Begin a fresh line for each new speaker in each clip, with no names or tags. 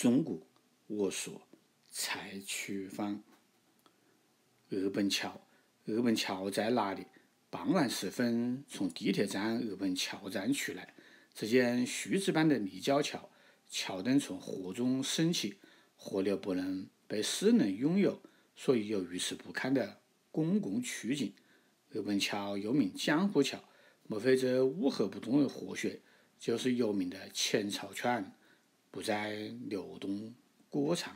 中国我所采取方。鄂本桥，鄂本桥在哪里？傍晚时分，从地铁站鄂本桥站出来，只见须知般的立交桥，桥墩从河中升起，河流不能被私人拥有，所以有如此不堪的公共处境。鄂本桥又名江湖桥，莫非这乌合不动的河水就是有名的前潮船，不再流动过长？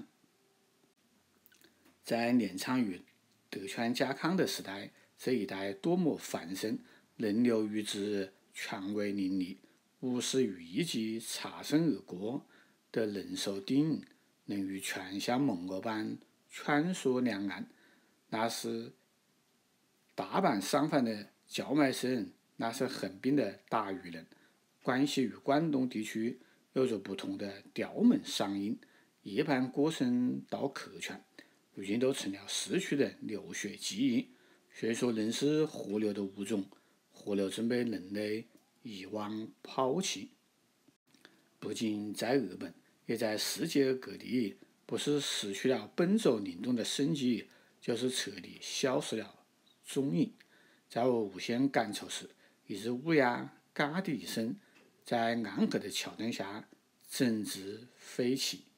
在镰仓与德川家康的时代，这一带多么繁盛，人流与之泉尾林立，武士与一骑擦身而过的人手鼎影，能如泉下猛鹅般穿梭两岸。那是大阪商贩的叫卖声，那是横滨的打鱼人。关西与关东地区有着不同的吊门嗓音，夜半歌声到客船，如今都成了逝去的流水记忆。虽说人是河流的物种，河流正被人类遗忘抛弃。不仅在日本，也在世界各地，不是失去了奔走灵动的生机，就是彻底消失了踪影。在我无限赶愁时，一只乌鸦嘎的一声，在暗河的桥墩下整只飞起。